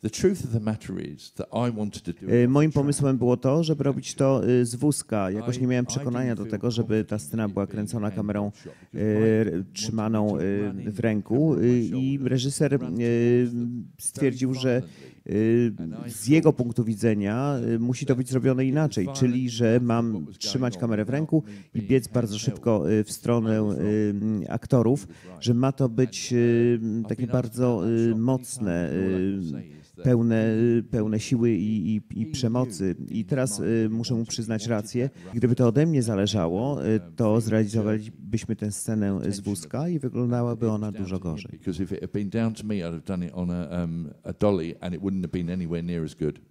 Moim pomysłem było to, żeby robić to z wózka. Jakoś nie miałem przekonania do tego, żeby ta scena była kręcona kamerą trzymaną w ręku i reżyser stwierdził, że z jego punktu widzenia musi to być zrobione inaczej, czyli że mam trzymać kamerę w ręku i biec bardzo szybko w stronę aktorów, że ma to być takie bardzo mocne, pełne siły i przemocy. I teraz muszę mu przyznać rację. Gdyby to ode mnie zależało, to zrealizowalibyśmy tę scenę z wózka i wyglądałaby ona dużo gorzej. Because if it had been down to me, I'd have done it on a dolly and it wouldn't have been anywhere near as good.